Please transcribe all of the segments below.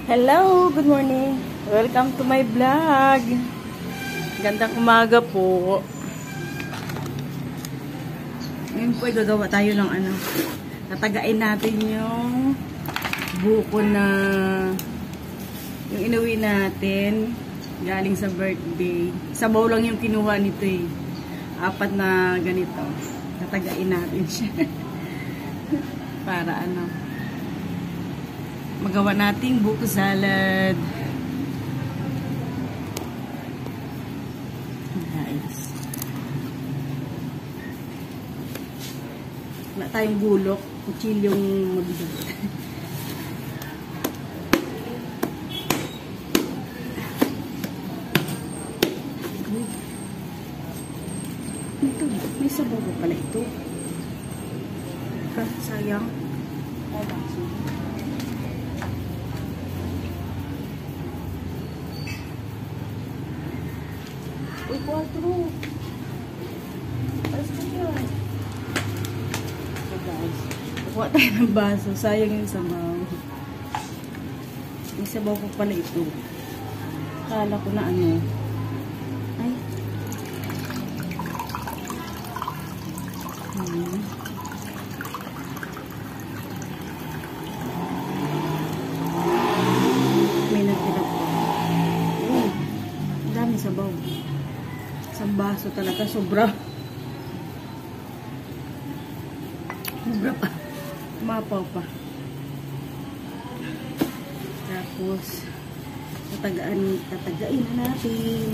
Hello, good morning. Welcome to my vlog. Gandang umaga po. Ngayon po ay gagawa tayo ng tatagain natin yung buko na yung inuwi natin galing sa birthday. Sabaw lang yung kinuha nito eh. 4 na ganito. Tatagain natin siya. Para magawa nating buko salad. Guys. Wala tayong bulok. Kutsilyong mabigat. Ito, may sabaw pa pala ito. Sayang. Uy, 4. Alas ko yan. So guys, kukuha tayo ng baso. Sayang yung sabaw. May sabaw pa pala ito. Kala ko na ay. May nagtinap po. Ang dami sabaw. Isang baso talaga. Sobra. Sobra pa. Mapaw pa. Tapos, tatagain na natin.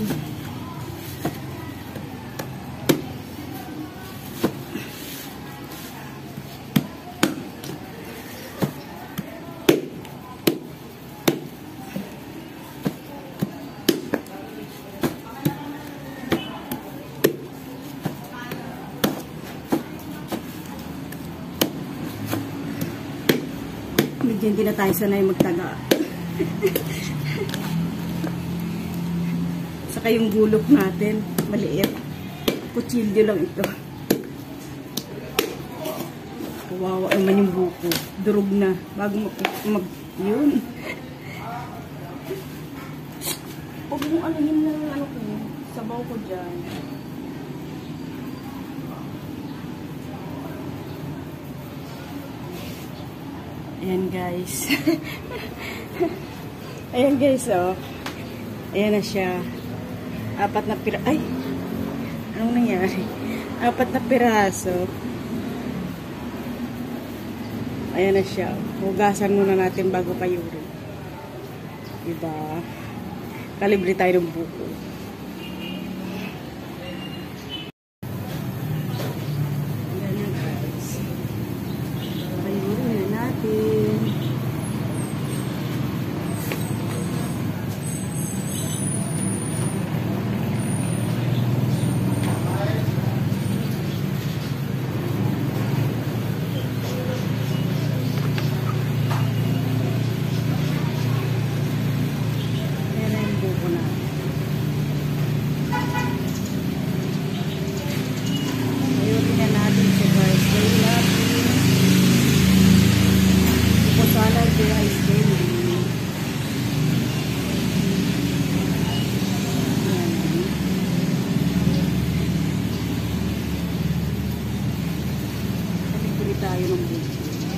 Hindi na tayo sanay magtaga. Saka yung gulok natin, maliit. Kutsilyo lang ito. Kawawa naman yung buko. Durog na. Bago yun. Huwag mong alahin na ko. Sabaw ko dyan. Ayan guys. Ayan guys, oh. Ayan na siya. 4 na piraso. Ay! Anong nangyari? 4 na piraso. Ayan na siya. Hugasan muna natin bago payurin. Diba? Kalibre tayo ng buko. Tayo ng buko.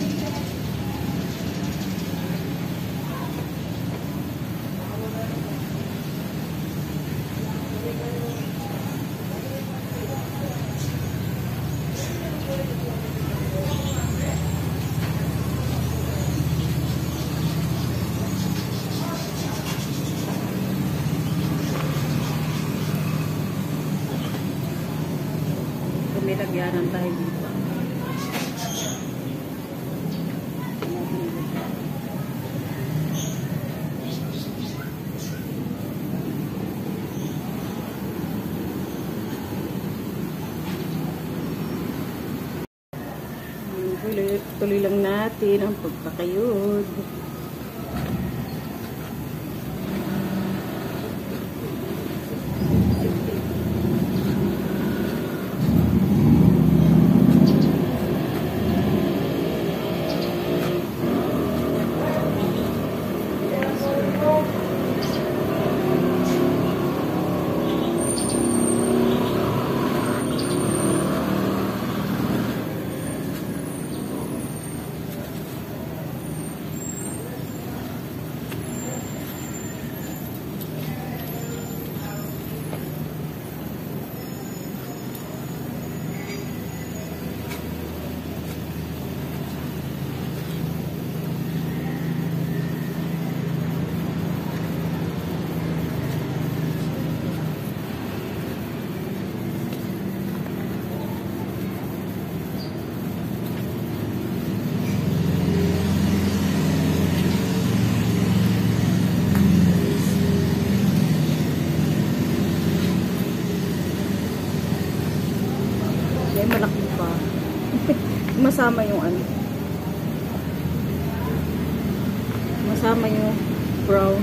May lagyanan tayo dito. Tuloy lang natin ang pagpakayod. masama yung ano. Masama yung brown.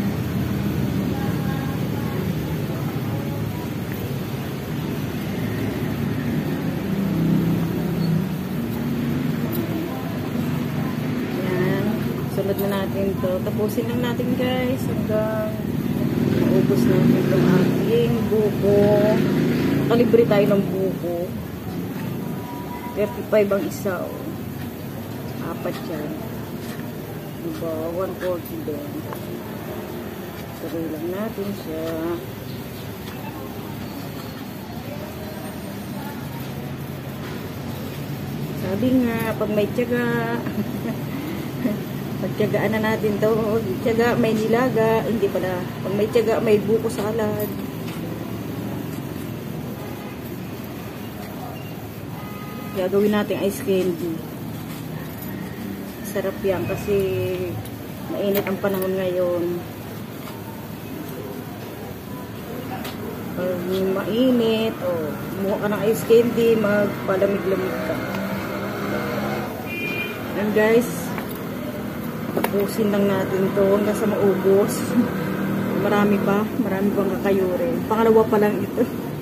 Sunod na natin to. Tapusin lang natin guys hanggang maubos natin itong ating buko. Nakalibre tayo ng buko. 35 ang isa. Oh. 4 yan. Diba? 140 din. Tuloy lang natin siya. Sabi nga, pag may tiyaga pagtiyagaan na natin to. Tiyaga, may nilaga. Hindi pala. Pag may tiyaga, may buko salad. Kaya gawin natin ice candy. Sarap yan kasi mainit ang panahon ngayon. Pag mainit, kumuha ka ng ice candy, magpalamig-lamig ka. And guys, tapusin lang natin to hanggang sa maubos. Marami pang kakayurin. Pangalawa pa lang ito.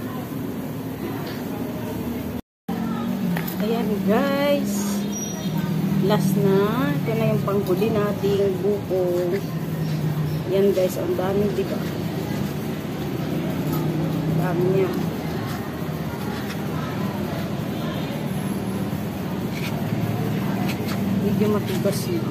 Ayan guys, last na. Ito na yung panghuli nating buko. Ayan guys, ang dami, diba? Ang dami niya. Medyo matigas na.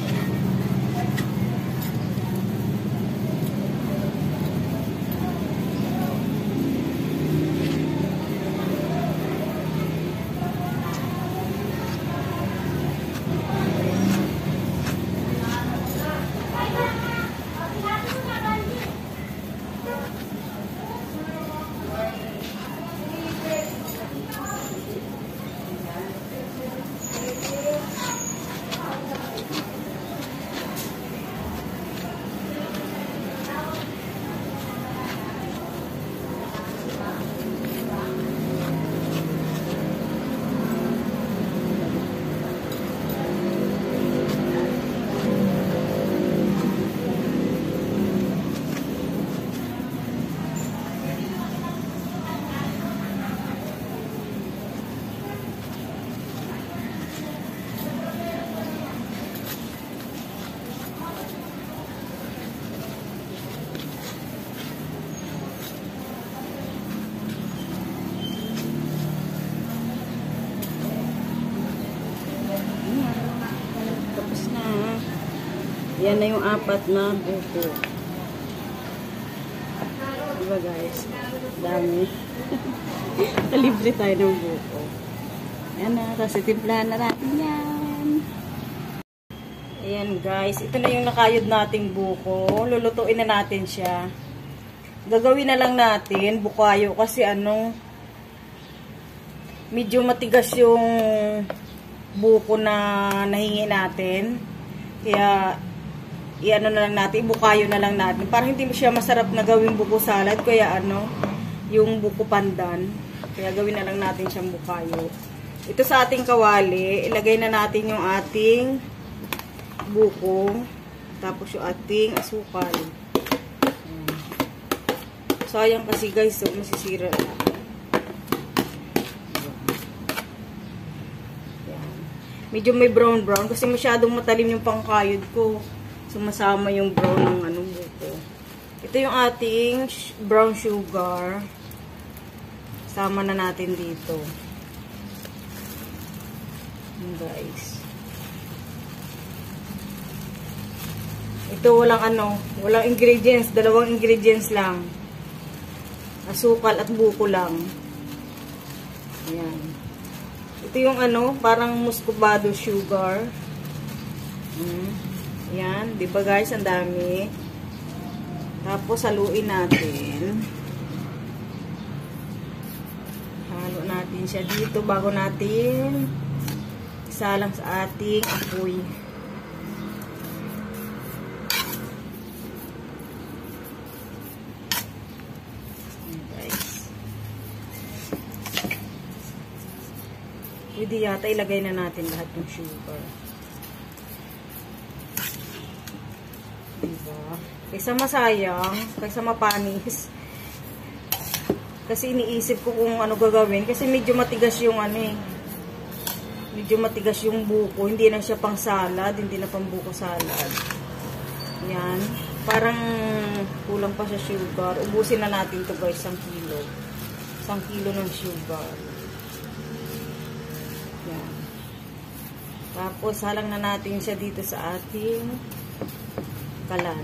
Yan na yung 4 na buko. Diba guys? Dami. Kalibre tayo ng buko. Yan na. Tapos itimplahan na natin yan. Ayan guys. Ito na yung nakayod nating buko. Lulutuin na natin siya. Gagawin na lang natin bukayo kasi medyo matigas yung buko na nahingi natin. Kaya na lang natin, bukayo na lang natin. Parang hindi siya masarap na gawing buko salad. Kaya yung buko pandan. Kaya gawin na lang natin siyang bukayo. Ito sa ating kawali, ilagay na natin yung ating buko. Tapos yung ating asukal. Sayang kasi guys, so masisira na. Medyo may brown kasi masyadong matalim yung pangkayod ko. Sumasama yung brown ng buko. Ito yung ating brown sugar. Sama na natin dito. Guys. Ito walang ingredients, 2 ingredients lang. Asukal at buko lang. Ayan. Ito yung parang muscovado sugar. Yan, di ba guys, ang dami. Tapos haluin natin. Halo natin siya dito bago natin isalang sa ating apoy. Pwede yata ilagay na natin lahat ng sugar. Diba? Kaysa masayang, kaysa mapanis. Kasi iniisip ko kung ano gagawin. Kasi medyo matigas yung ano eh. Medyo matigas yung buko. Hindi na siya pang salad. Hindi na pang buko salad. Yan. Parang kulang pa sa sugar. Ubusin na natin to guys. 1 kilo. 1 kilo ng sugar. Yan. Tapos halang na natin siya dito sa ating kalan.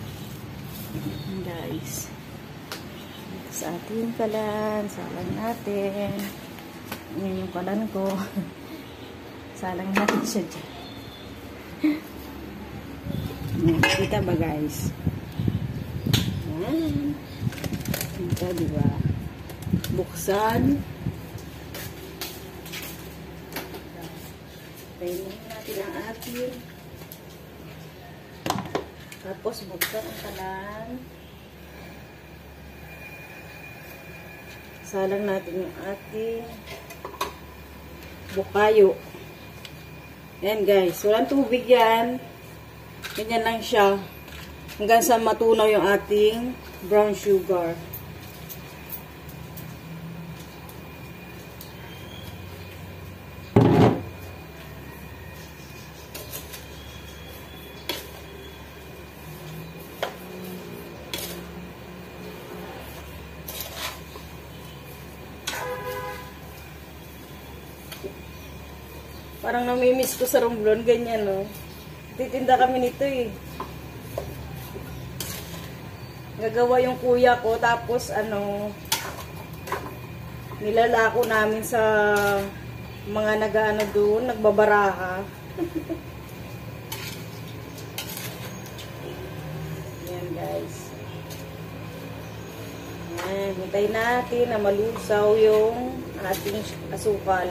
Guys. Dito sa ating kalan. Salang natin. Yan yung kalan ko. Salang natin siya dyan. Kita ba guys? Yan. Kita diba? Buksan. Tayin natin ang ating. Tapos buksan ang kalan. Salang natin yung ating bukayo. Yan guys, walang tubig yan. Ganyan lang siya. Hanggang sa matunaw yung ating brown sugar. Parang namimiss ko sa Romblon, ganyan, no? Titinda kami nito, eh. Gagawa yung kuya ko, tapos, ano, nilalako namin sa mga nag-ano doon, nagbabaraha. Yan, guys. Yan, hintayin natin na malusaw yung ating asukal.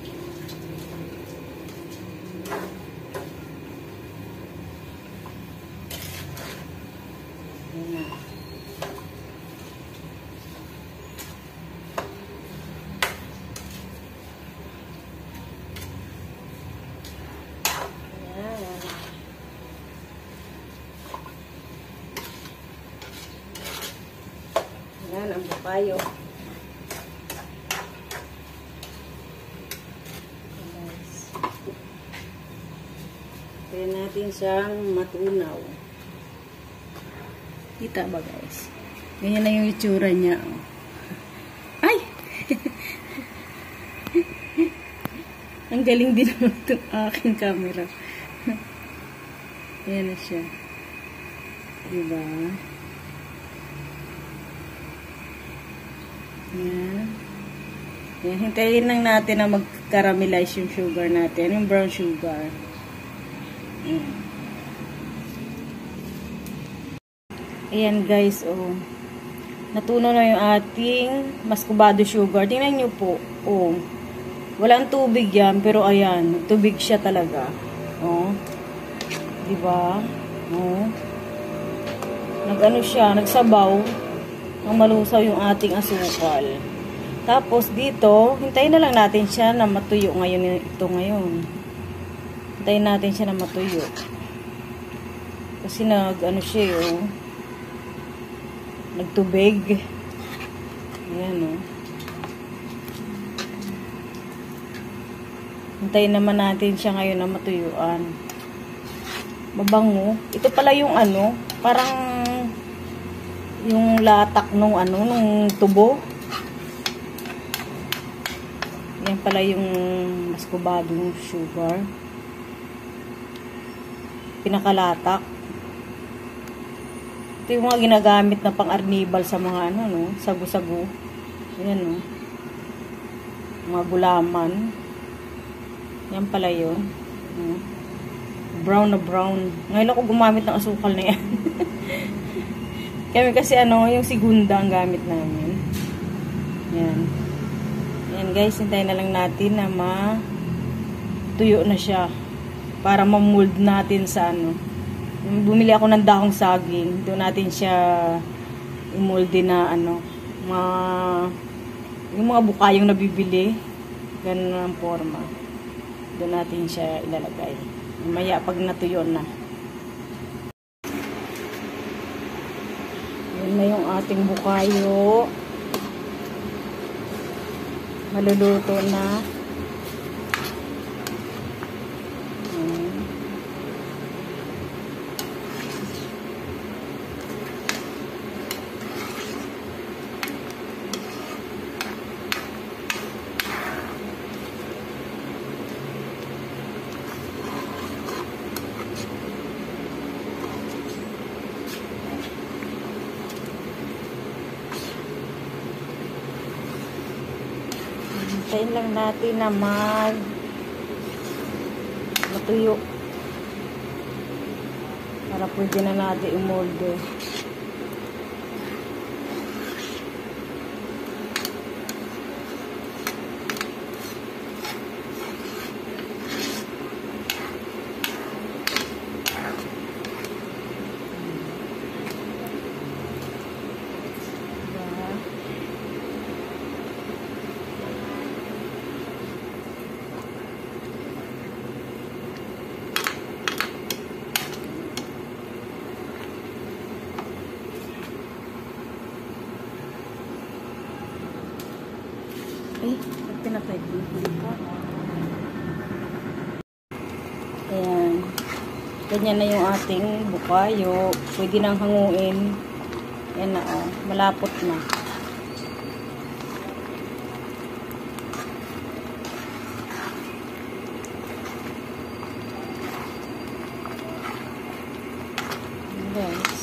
Yan ang bukayo. Kaya natin siyang matunaw. Kita ba guys? Ganyan na yung itsura niya. Ay! Ang galing din naman itong aking camera. Ayan na siya. Diba? Ayan. Ayan. Hintayin lang natin na mag-caramelize yung sugar natin. Yung brown sugar. Ayan. Ayan guys, oh. Natunaw na yung ating muscovado sugar. Tingnan nyo po, oh. Walang tubig yan, pero ayan, tubig siya talaga. Oh. Diba? Oh. Nag-ano siya, nagsabaw. Ang malusaw yung ating asukal. Tapos dito, hintayin na lang natin siya na matuyo ngayon. Ito ngayon. Hintayin natin siya na matuyo. Kasi nag-ano siya, oh. Nagtubig. Ayan, oh. Hintayin naman natin siya ngayon na matuyuan. Mabango. Ito pala yung ano, parang yung latak nung ano, nung tubo. Yan pala yung muscovado sugar. Pinakalatak. Ito yung mga ginagamit na pang-arnibal sa mga ano, no, sagu-sagu. Ayan, no. Mga gulaman. Yan pala yun. No? Brown na brown. Ngayon ako gumamit ng asukal na yan. Kami kasi ano, yung segunda ang gamit namin. Yan. Yan guys, hintayin na lang natin na matuyo na siya. Para ma-mold natin sa ano. Bumili ako ng dahong saging. Doon natin siya i-molde na ano. Yung mga bukayong nabibili. Ganun ang forma. Doon natin siya ilalagay. Maya pag natuyo na. Yan na yung ating bukayo. Maluluto na. Hintayin lang natin na matuyo para pwede na natin imolde. Pinatay ko dito. Ayan. Ganyan na yung ating bukayo. Pwede nang hanguin. Ayan na, oh. Malapot na. Guys.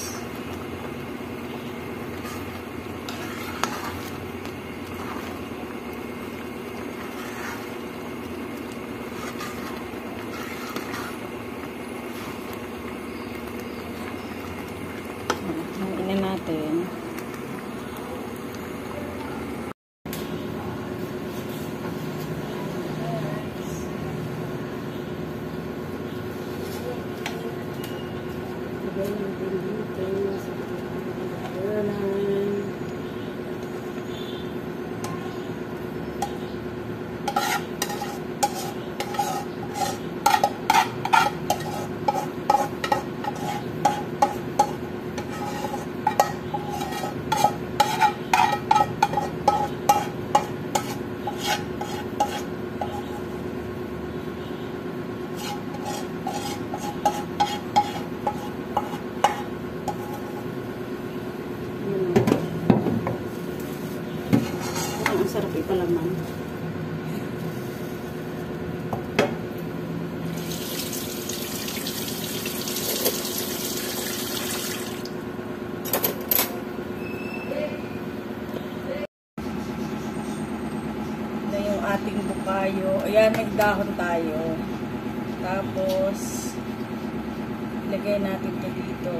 Hanguin na natin. Ang sarap ipalaman. Na yung ating bukayo. Ayan, nagdahon tayo. Tapos, ilagay natin ito dito.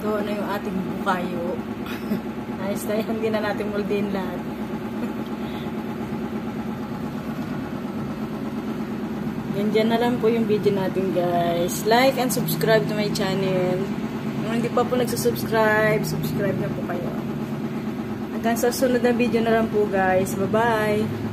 Gawa na yung ating bukayo. Ayos na yan. Hindi na natin moldin lahat. Yan dyan na lang po yung video natin guys. Like and subscribe to my channel. Kung hindi pa po nagsusubscribe, subscribe na po kayo. Hanggang sa sunod na video na lang po guys. Bye-bye!